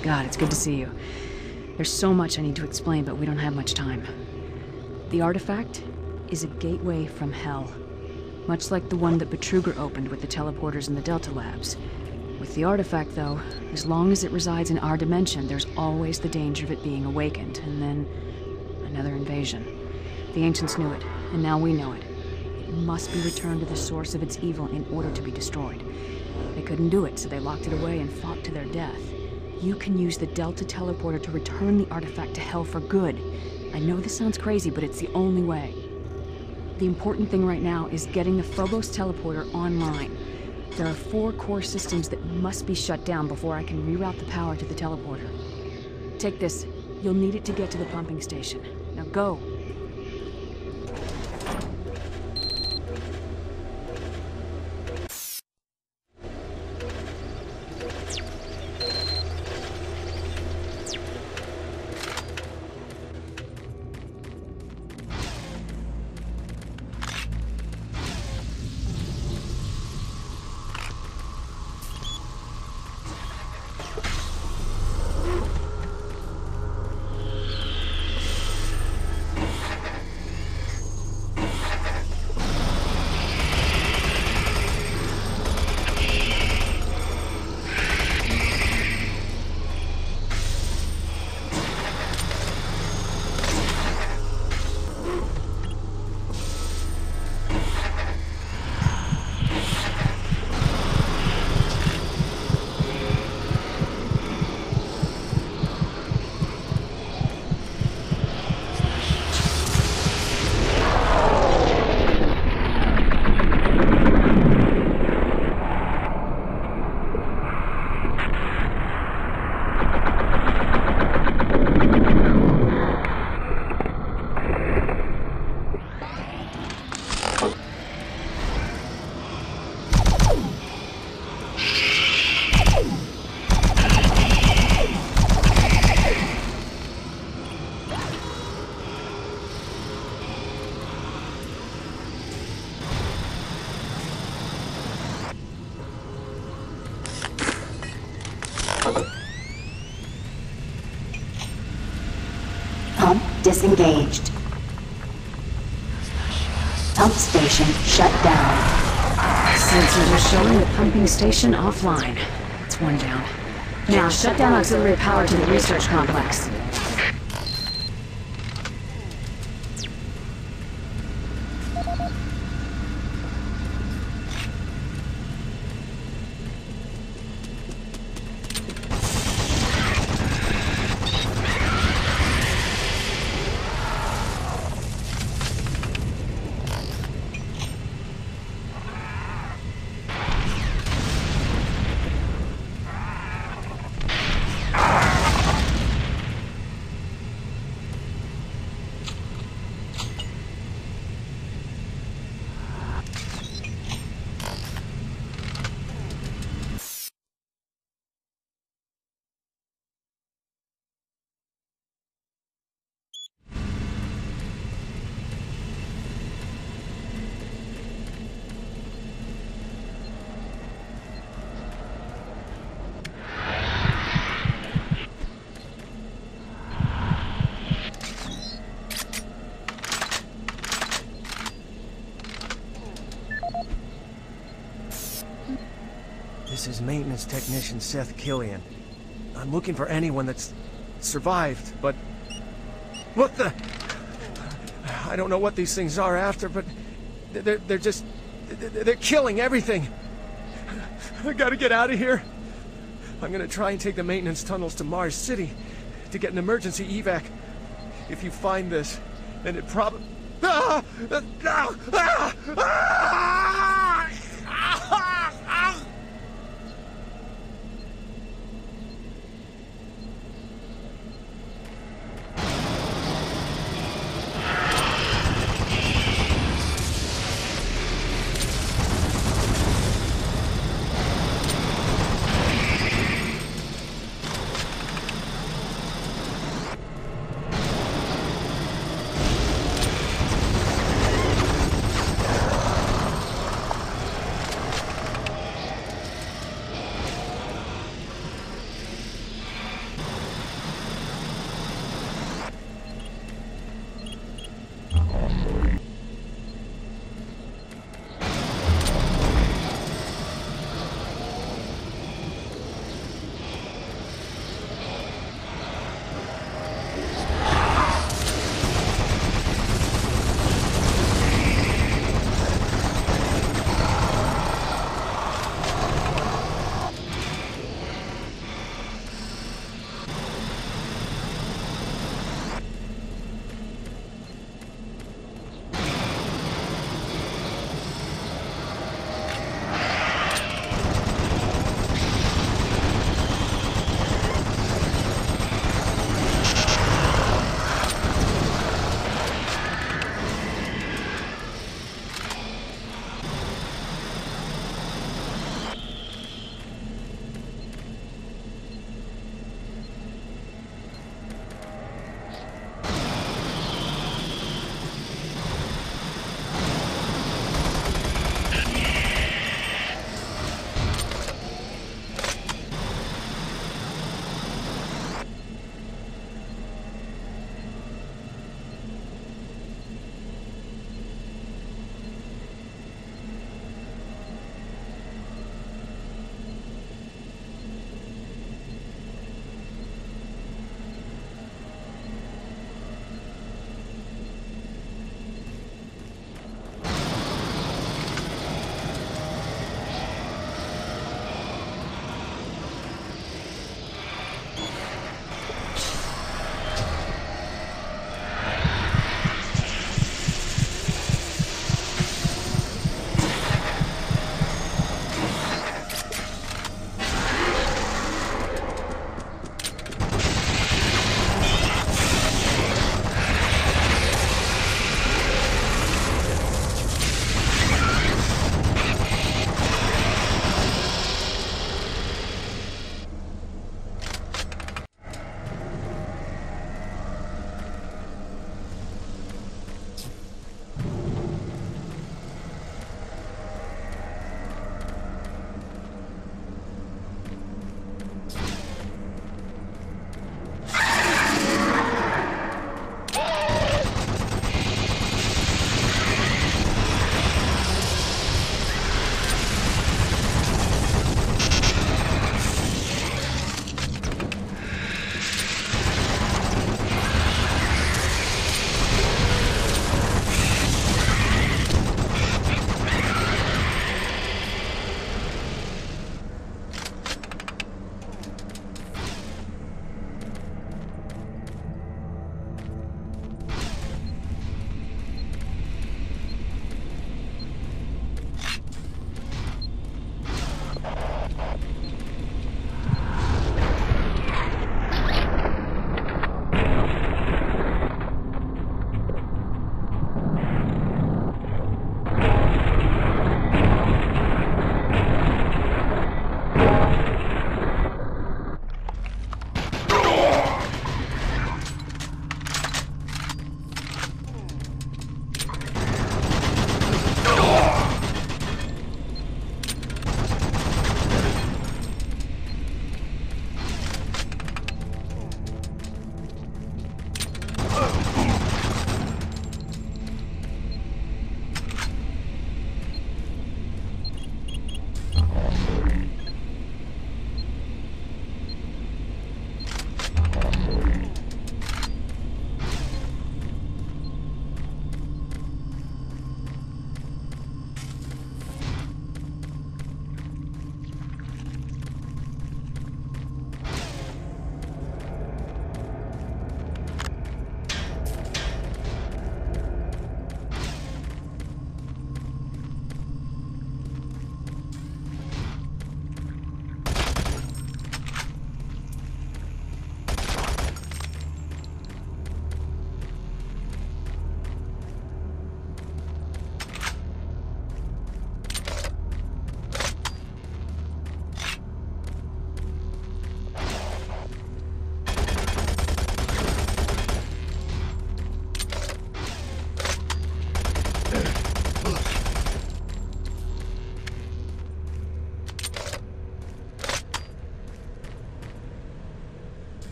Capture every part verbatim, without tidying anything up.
God, it's good to see you. There's so much I need to explain, but we don't have much time. The artifact is a gateway from hell. Much like the one that Betruger opened with the teleporters in the Delta Labs. With the artifact, though, as long as it resides in our dimension, there's always the danger of it being awakened, and then another invasion. The ancients knew it, and now we know it. It must be returned to the source of its evil in order to be destroyed. They couldn't do it, so they locked it away and fought to their death. You can use the Delta teleporter to return the artifact to hell for good. I know this sounds crazy, but it's the only way. The important thing right now is getting the Phobos teleporter online. There are four core systems that must be shut down before I can reroute the power to the teleporter. Take this. You'll need it to get to the pumping station. Now go. Disengaged. Pump station shut down. Sensors are showing the pumping station offline. That's one down. Now shut down auxiliary power to the research complex. This is Maintenance Technician Seth Killian. I'm looking for anyone that's survived, but... What the... I don't know what these things are after, but... They're, they're just... They're killing everything! I gotta get out of here! I'm gonna try and take the maintenance tunnels to Mars City to get an emergency evac. If you find this, then it probably... Ah! Ah! Ah! Ah!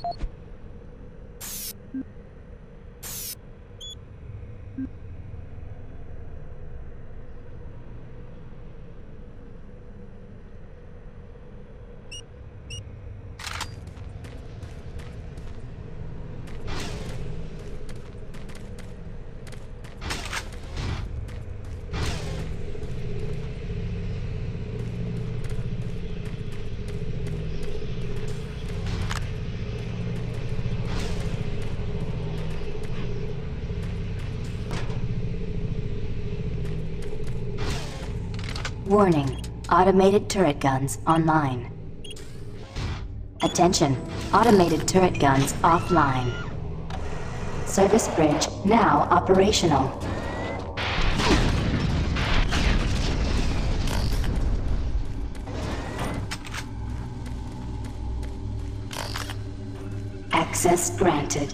Warning. Automated turret guns online. Attention. Automated turret guns offline. Service bridge now operational. Access granted.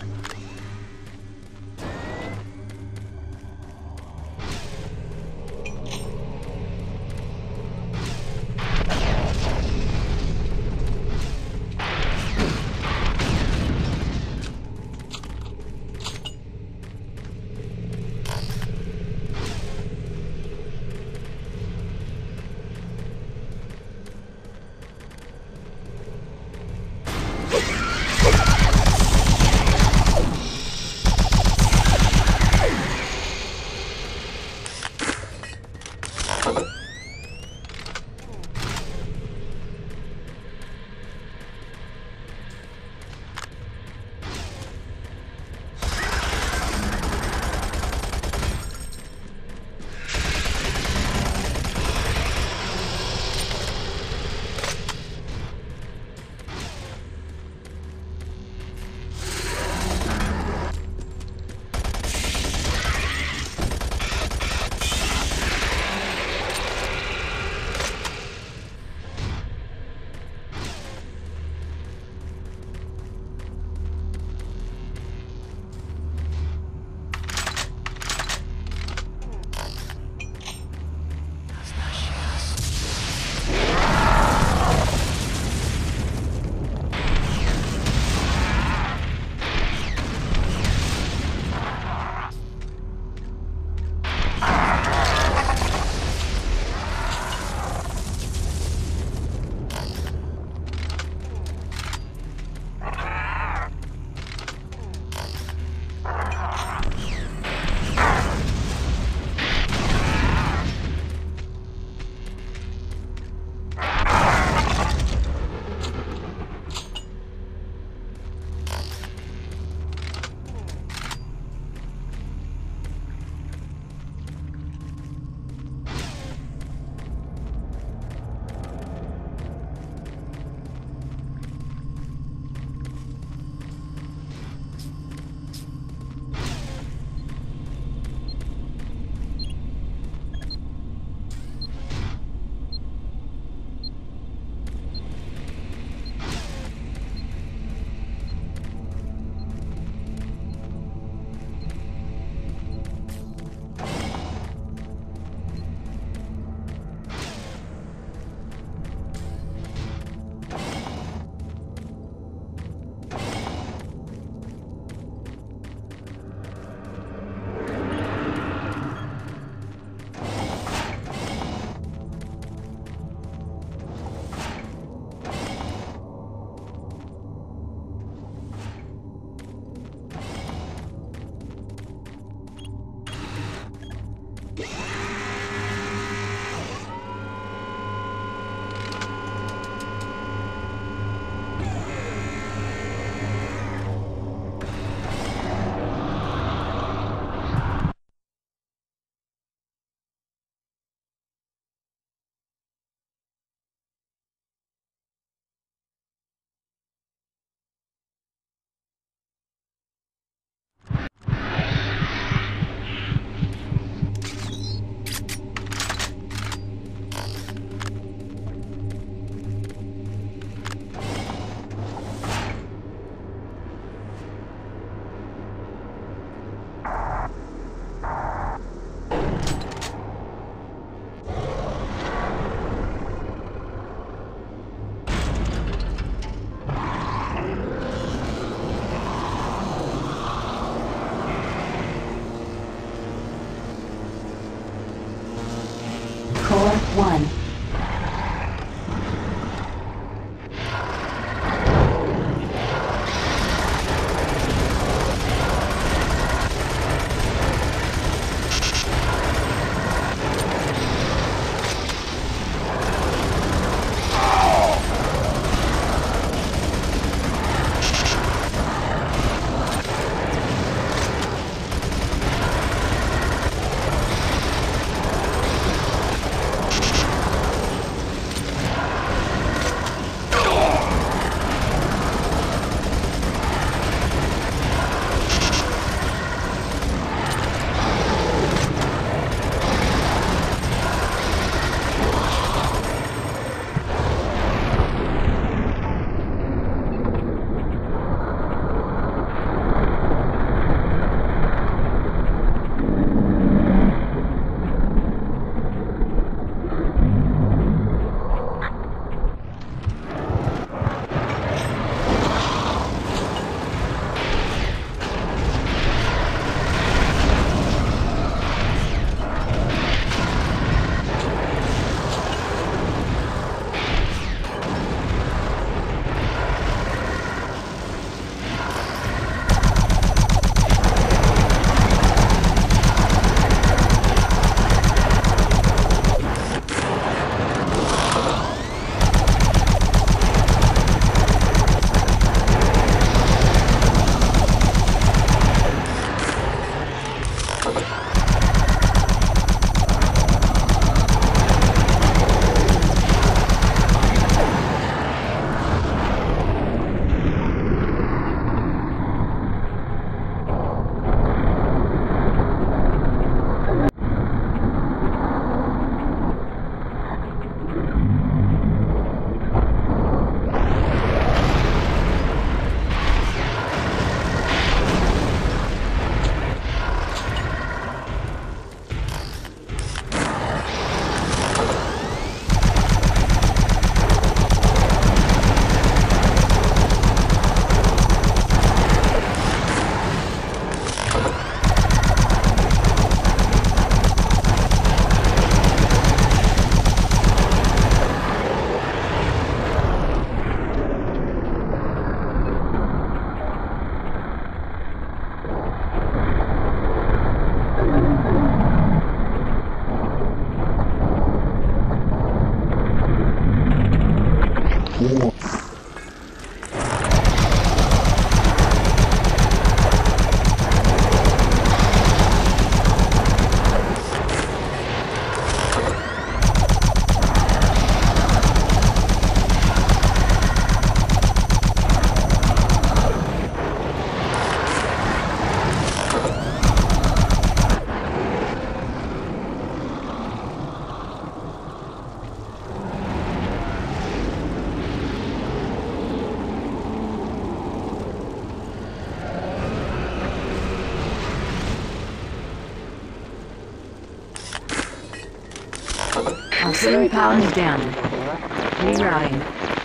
Auxiliary power is down. Rerouting.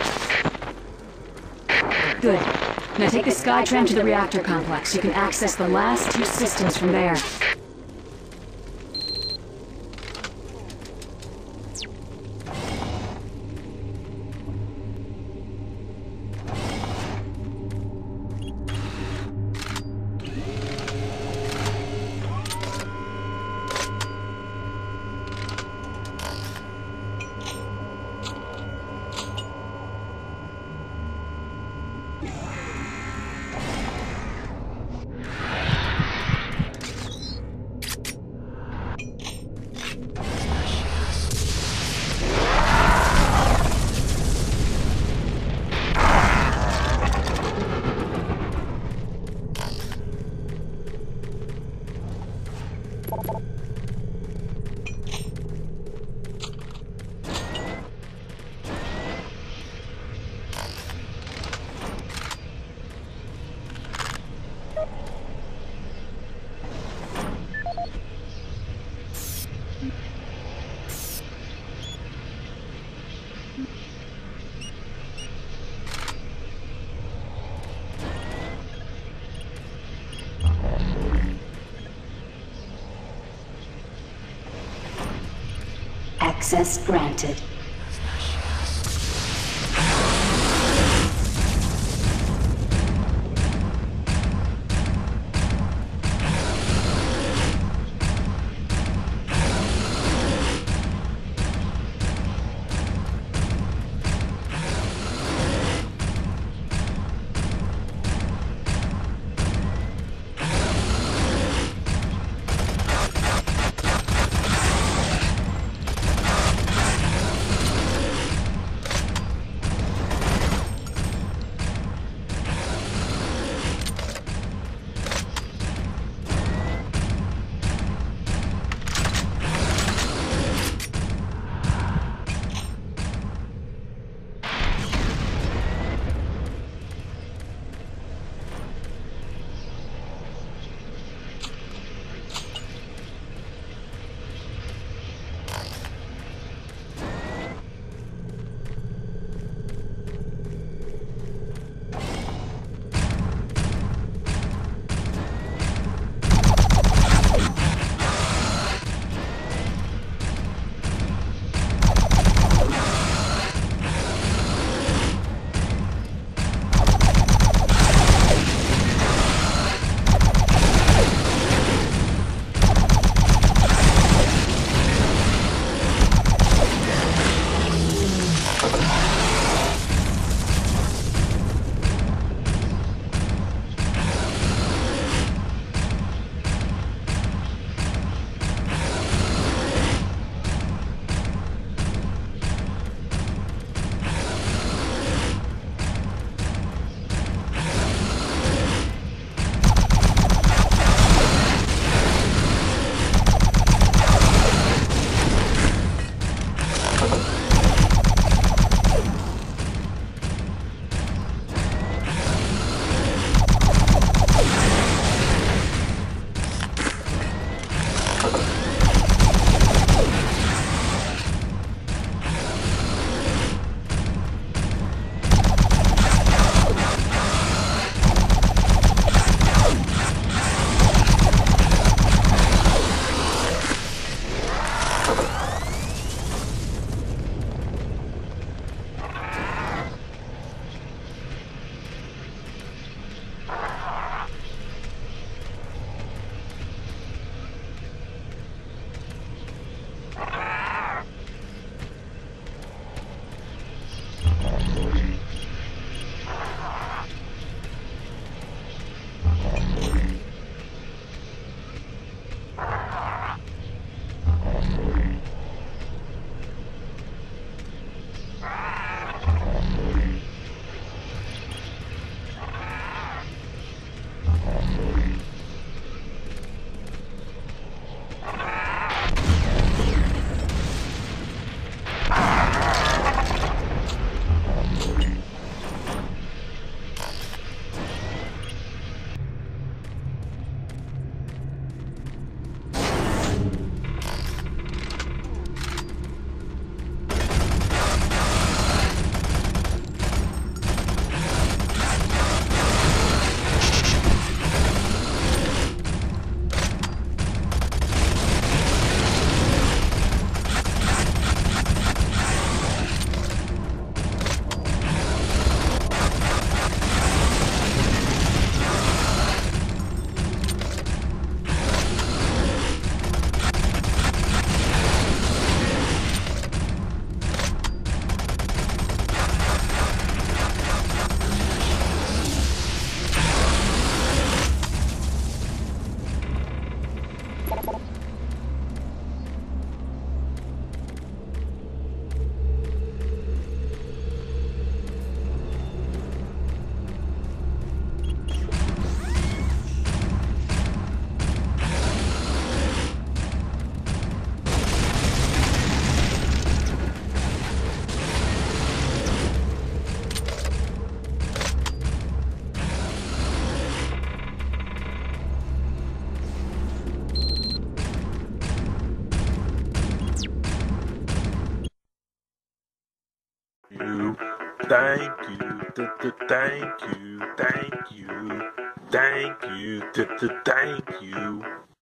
Good. Now take the Skytram to the reactor complex. You can access the last two systems from there. Access granted. you, thank you, thank you, thank you, thank you, thank you.